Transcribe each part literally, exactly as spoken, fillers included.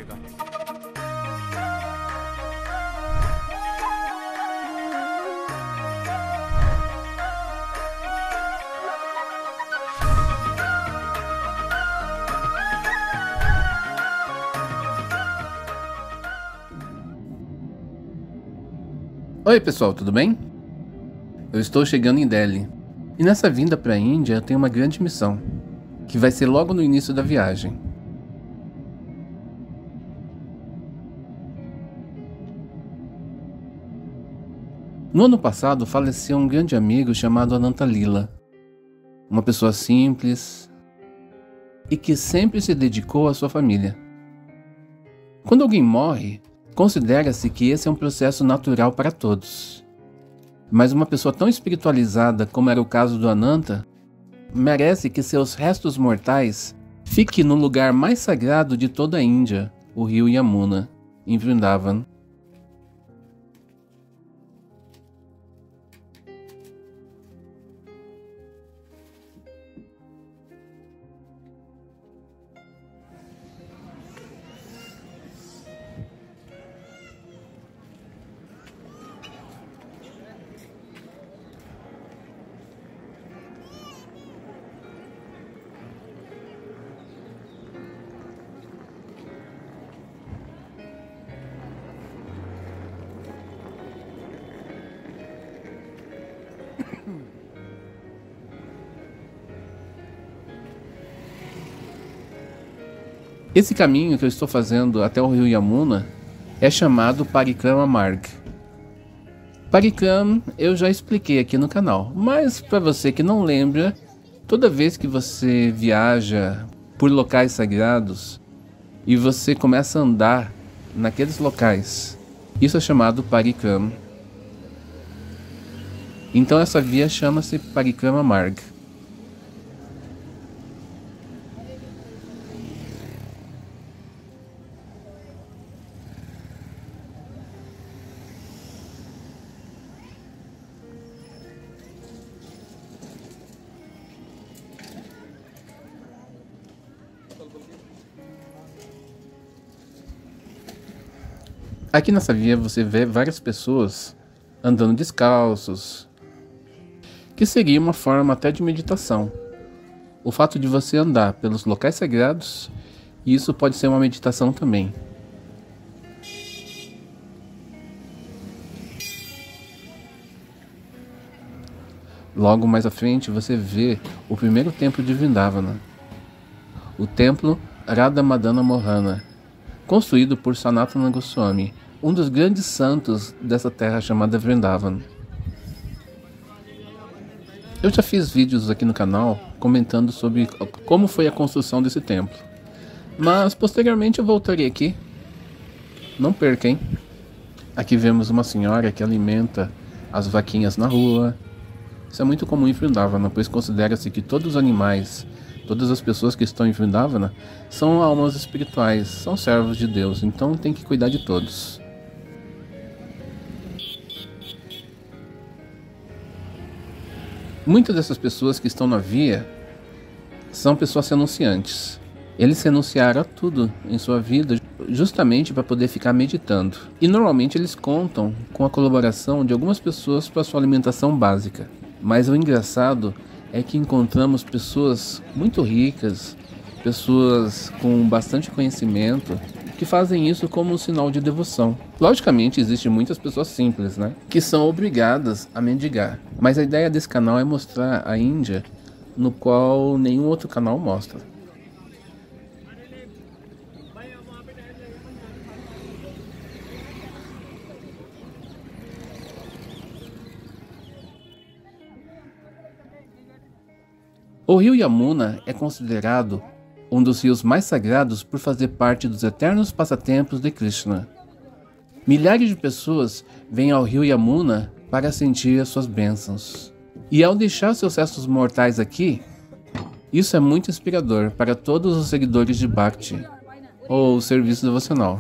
रहेगा। Oi pessoal, tudo bem? Eu estou chegando em Delhi, e nessa vinda para a Índia eu tenho uma grande missão, que vai ser logo no início da viagem. No ano passado faleceu um grande amigo chamado Ananta Lila, uma pessoa simples e que sempre se dedicou à sua família. Quando alguém morre, considera-se que esse é um processo natural para todos. Mas uma pessoa tão espiritualizada como era o caso do Ananta, merece que seus restos mortais fiquem no lugar mais sagrado de toda a Índia, o rio Yamuna, em Vrindavan. Esse caminho que eu estou fazendo até o rio Yamuna é chamado Parikrama Marg. Parikram eu já expliquei aqui no canal, mas para você que não lembra, toda vez que você viaja por locais sagrados e você começa a andar naqueles locais, isso é chamado Parikram. Então essa via chama-se Parikrama Marg. Aqui nessa via você vê várias pessoas andando descalços, que seria uma forma até de meditação. O fato de você andar pelos locais sagrados, isso pode ser uma meditação também. Logo mais à frente você vê o primeiro templo de Vrindavana, o templo Radha Madana Mohana, construído por Sanatana Goswami, um dos grandes santos dessa terra chamada Vrindavan. Eu já fiz vídeos aqui no canal comentando sobre como foi a construção desse templo, mas posteriormente eu voltarei aqui. Não perca, hein? Aqui vemos uma senhora que alimenta as vaquinhas na rua. Isso é muito comum em Vrindavana, pois considera-se que todos os animais, todas as pessoas que estão em Vrindavana são almas espirituais, são servos de Deus, então tem que cuidar de todos. Muitas dessas pessoas que estão na via são pessoas renunciantes. Eles renunciaram a tudo em sua vida justamente para poder ficar meditando. E normalmente eles contam com a colaboração de algumas pessoas para sua alimentação básica. Mas o engraçado é que encontramos pessoas muito ricas, pessoas com bastante conhecimento, que fazem isso como um sinal de devoção. Logicamente, existem muitas pessoas simples, né, que são obrigadas a mendigar. Mas a ideia desse canal é mostrar a Índia no qual nenhum outro canal mostra. O rio Yamuna é considerado um dos rios mais sagrados por fazer parte dos eternos passatempos de Krishna. Milhares de pessoas vêm ao rio Yamuna para sentir as suas bênçãos. E ao deixar seus restos mortais aqui, isso é muito inspirador para todos os seguidores de Bhakti, ou serviço devocional.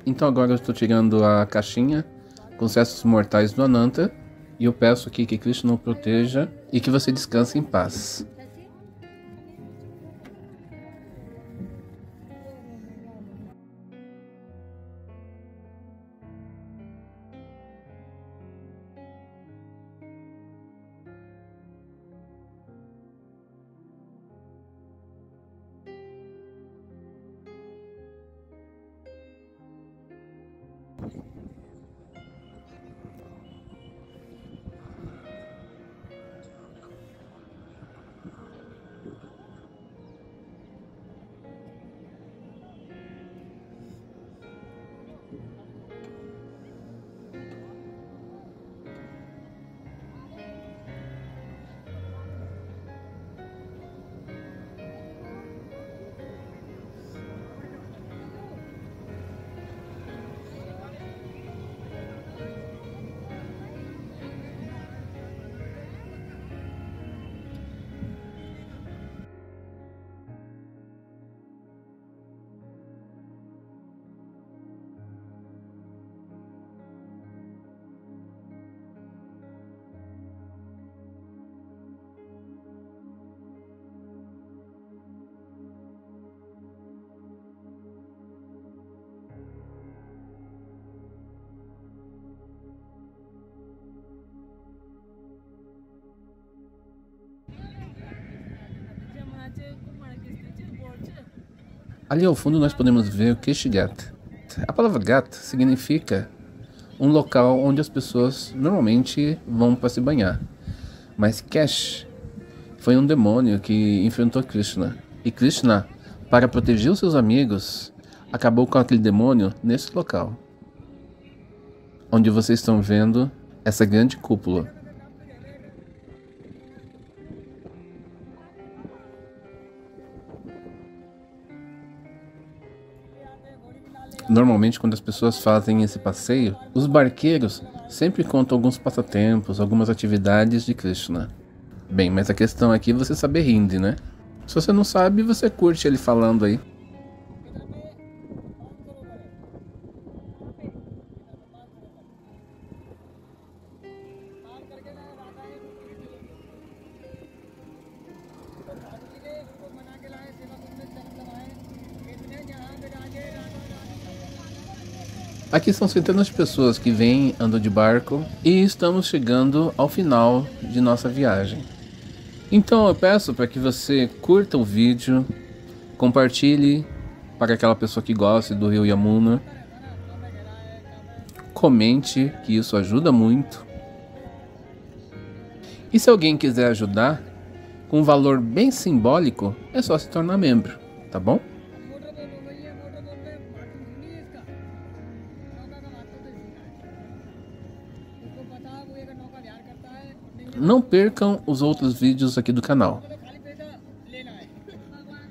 Então agora eu estou tirando a caixinha com os restos mortais do Ananta. E eu peço aqui que Krishna o proteja e que você descanse em paz. Ali ao fundo nós podemos ver o Keshighat. A palavra Ghat significa um local onde as pessoas normalmente vão para se banhar. Mas Kesh foi um demônio que enfrentou Krishna. E Krishna, para proteger os seus amigos, acabou com aquele demônio nesse local. Onde vocês estão vendo essa grande cúpula. Normalmente, quando as pessoas fazem esse passeio, os barqueiros sempre contam alguns passatempos, algumas atividades de Krishna. Bem, mas a questão aqui é você saber Hindi, né? Se você não sabe, você curte ele falando aí. Aqui são centenas de pessoas que vêm, andam de barco e estamos chegando ao final de nossa viagem. Então eu peço para que você curta o vídeo, compartilhe para aquela pessoa que gosta do rio Yamuna, comente, que isso ajuda muito. E se alguém quiser ajudar, com um valor bem simbólico, é só se tornar membro, tá bom? Não percam os outros vídeos aqui do canal.